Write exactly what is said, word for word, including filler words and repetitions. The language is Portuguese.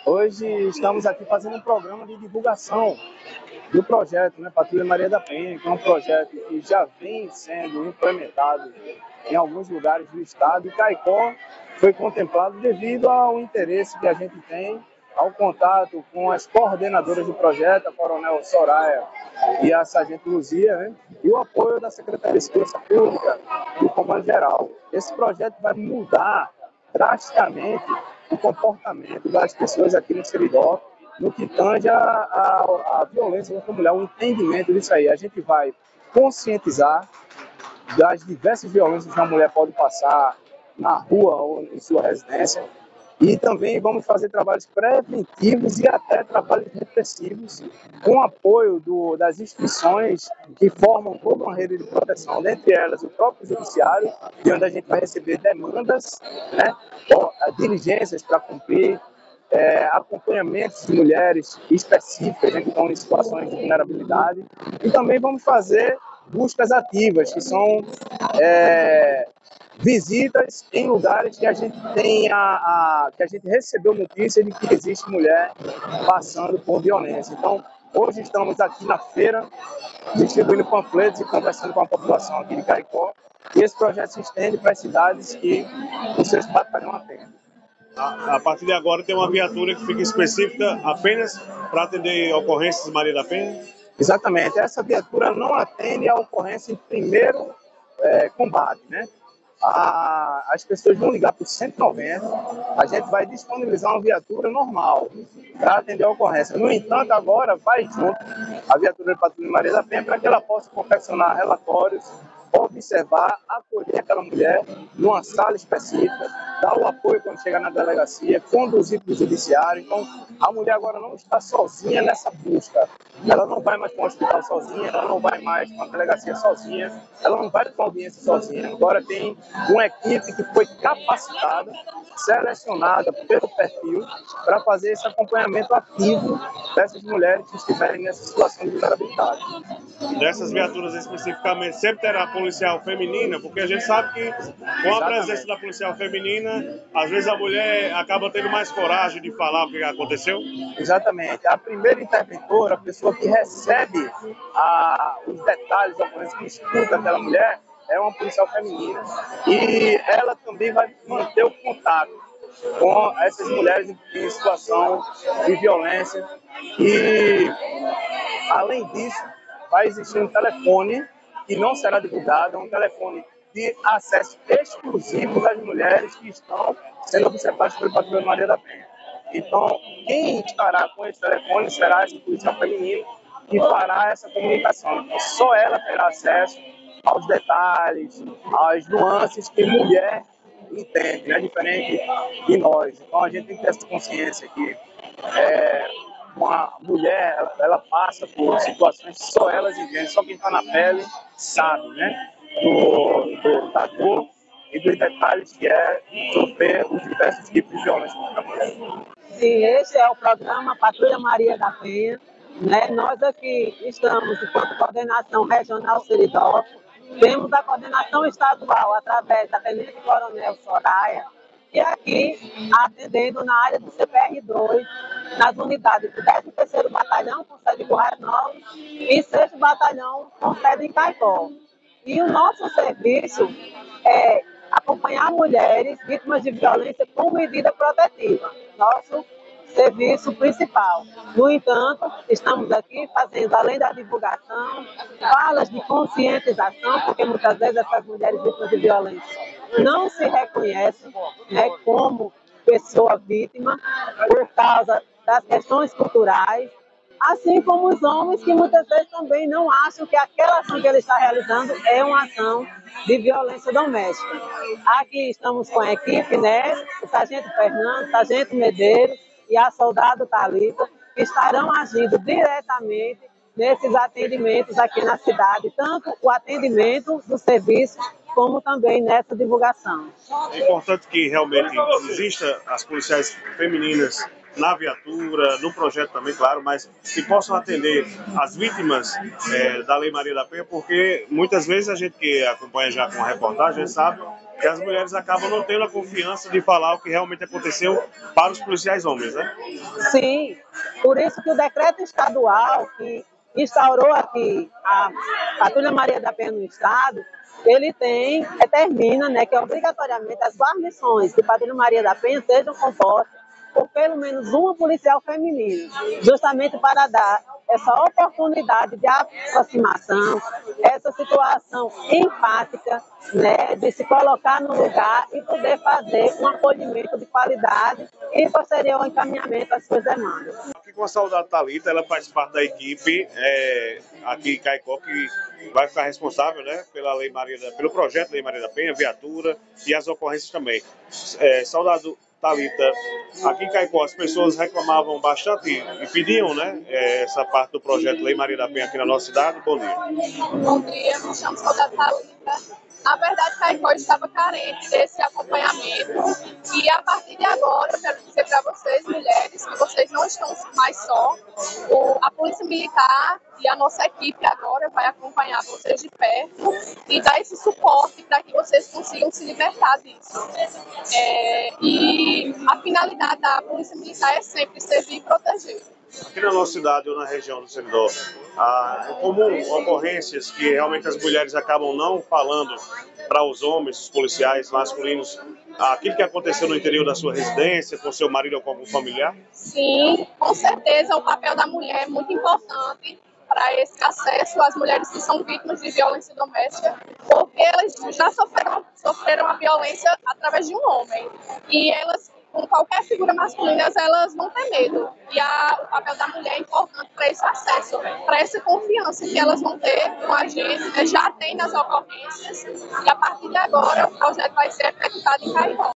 Hoje estamos aqui fazendo um programa de divulgação do projeto, né, Patrulha Maria da Penha, que é um projeto que já vem sendo implementado em alguns lugares do estado, e Caicó foi contemplado devido ao interesse que a gente tem, ao contato com as coordenadoras do projeto, a Coronel Soraya e a Sargento Luzia, né, e o apoio da Secretaria de Segurança Pública e do Comando Geral. Esse projeto vai mudar drasticamente o comportamento das pessoas aqui no Seridó, no que tange a, a, a violência contra a mulher, o entendimento disso aí. A gente vai conscientizar das diversas violências que a mulher pode passar na rua ou em sua residência, e também vamos fazer trabalhos preventivos e até trabalhos repressivos, com apoio do, das instituições que formam toda uma rede de proteção, dentre elas o próprio judiciário, de onde a gente vai receber demandas, né, diligências para cumprir, é, acompanhamentos de mulheres específicas, né, que estão em situações de vulnerabilidade, e também vamos fazer buscas ativas, que são é, visitas em lugares que a gente tem a, a, que a gente recebeu notícia de que existe mulher passando por violência. Então, hoje estamos aqui na feira, distribuindo panfletos e conversando com a população aqui de Caicó, e esse projeto se estende para as cidades que os seus batalhão atendem. A, a partir de agora tem uma viatura que fica específica apenas para atender ocorrências de Maria da Penha? Exatamente. Essa viatura não atende a ocorrência em primeiro é, combate, né? A, as pessoas vão ligar para o cento e noventa, a gente vai disponibilizar uma viatura normal para atender a ocorrência. No entanto, agora vai junto a viatura de Patrulha Maria da Penha para que ela possa confeccionar relatórios, observar, acolher aquela mulher numa sala específica, dar o apoio quando chegar na delegacia, conduzir para o judiciário. Então, a mulher agora não está sozinha nessa busca. Ela não vai mais para o hospital sozinha, ela não vai mais para a delegacia sozinha, ela não vai para a audiência sozinha. Agora tem uma equipe que foi capacitada, selecionada pelo perfil, para fazer esse acompanhamento ativo dessas mulheres que estiverem nessa situação de vulnerabilidade. Dessas viaturas especificamente, sempre terá policial feminina, porque a gente sabe que com a presença da policial feminina, às vezes a mulher acaba tendo mais coragem de falar o que aconteceu? Exatamente. A primeira interventora, a pessoa que recebe a, os detalhes da ocorrência, que escuta aquela mulher, é uma policial feminina, e ela também vai manter o contato com essas mulheres em situação de violência. E, além disso, vai existir um telefone que não será divulgado, é um telefone de acesso exclusivo das mulheres que estão sendo observadas pelo Patrulha Maria da Penha. Então, quem estará com esse telefone será essa policial feminina que fará essa comunicação. Então, só ela terá acesso aos detalhes, às nuances que mulher entende, né? Diferente de nós. Então, a gente tem que ter essa consciência que é, uma mulher, ela, ela passa por situações que só elas entendem, só quem está na pele sabe, né? Do, do, da dor e dos detalhes que é sofrer os diversos tipos de violência contra a mulher. Sim, esse é o programa Patrulha Maria da Penha. Né? Nós aqui estamos, enquanto coordenação regional Seridó, temos a coordenação estadual através da Tenente Coronel Soraya, e aqui atendendo na área do C P R dois, nas unidades do décimo terceiro Batalhão, com sede em Currais Novos, e sexto Batalhão, com sede em Caicó. E o nosso serviço é acompanhar mulheres vítimas de violência com medida protetiva. Nosso serviço principal. No entanto, estamos aqui fazendo, além da divulgação, falas de conscientização, porque muitas vezes essas mulheres vítimas de violência não se reconhecem, né, como pessoa vítima por causa das questões culturais, assim como os homens que muitas vezes também não acham que aquela ação que ele está realizando é uma ação de violência doméstica. Aqui estamos com a equipe, né, o Sargento Fernando, o Sargento Medeiros e a Soldado Thalita, que estarão agindo diretamente nesses atendimentos aqui na cidade, tanto o atendimento do serviço, como também nessa divulgação. É importante que realmente exista as policiais femininas na viatura, no projeto também, claro, mas que possam atender as vítimas é, da Lei Maria da Penha, porque muitas vezes a gente que acompanha já com a reportagem sabe que as mulheres acabam não tendo a confiança de falar o que realmente aconteceu para os policiais homens, né? Sim, por isso que o decreto estadual que instaurou aqui a Patrulha Maria da Penha no estado, ele tem, determina, né, que obrigatoriamente as guarnições de Patrulha Maria da Penha sejam compostas por pelo menos uma policial feminina, justamente para dar essa oportunidade de aproximação, essa situação empática, né, de se colocar no lugar e poder fazer um acolhimento de qualidade e posterior encaminhamento às suas demandas. Aqui com a Soldado Thalita, ela faz parte da equipe é, aqui em Caicó, que vai ficar responsável, né, pela Lei Maria da, pelo projeto Lei Maria da Penha, viatura e as ocorrências também. É, Soldado Thalita, aqui em Caicó as pessoas reclamavam bastante e pediam, né, essa parte do projeto Lei Maria da Penha aqui na nossa cidade. Bom dia. Bom dia, me chamo Soldado Thalita. Na verdade, Caicó estava carente desse acompanhamento e a partir de agora eu quero dizer para vocês, mulheres, que vocês não estão mais só. O, a Polícia Militar e a nossa equipe agora vai acompanhar vocês de perto e dar esse suporte para que vocês consigam se libertar disso. É, e a finalidade da Polícia Militar é sempre servir e proteger. Aqui na nossa cidade ou na região do Seridó, ah, é comum ocorrências que realmente as mulheres acabam não falando para os homens, os policiais masculinos, aquilo que aconteceu no interior da sua residência, com seu marido ou com algum familiar? Sim, com certeza o papel da mulher é muito importante para esse acesso às mulheres que são vítimas de violência doméstica, porque elas já sofreram, sofreram a violência através de um homem. E elas, com qualquer figura masculina, elas vão ter medo. E a, o papel da mulher é importante para esse acesso, para essa confiança que elas vão ter com a gente, né? Já tem nas ocorrências. E a partir de agora, o projeto vai ser efetuado em Caicó.